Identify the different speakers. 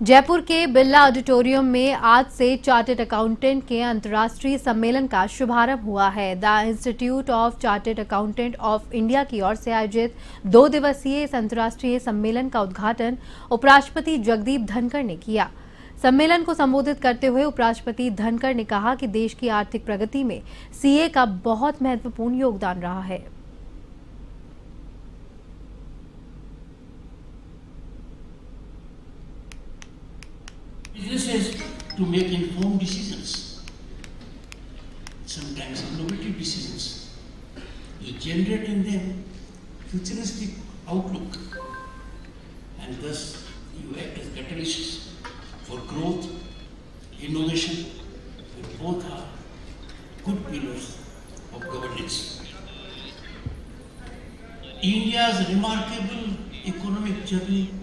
Speaker 1: जयपुर के बिरला ऑडिटोरियम में आज से चार्टर्ड अकाउंटेंट के अंतर्राष्ट्रीय सम्मेलन का शुभारंभ हुआ है। The institute of chartered accountant of India की ओर से आयोजित 2 दिवसीय इस अंतर्राष्ट्रीय सम्मेलन का उद्घाटन उपराष्ट्रपति जगदीप धनखड़ ने किया। सम्मेलन को संबोधित करते हुए उपराष्ट्रपति धनखड़ ने कहा कि देश की आर्थिक प्रगति में सीए का बहुत महत्वपूर्ण योगदान रहा है।
Speaker 2: Businesses to make informed decisions, sometimes innovative decisions. You generate in them futuristic outlook, and thus you act as catalysts for growth, innovation, and both are good pillars of governance. India's remarkable economic journey